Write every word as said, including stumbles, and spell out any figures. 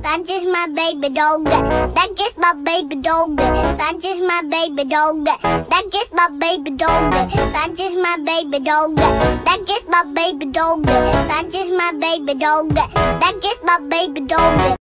That's just my baby dog. That's just my baby dog. That's just my baby dog. That's just my baby dog. That's just my baby dog. That's just my baby dog. That's just my baby dog. That's just my baby dog.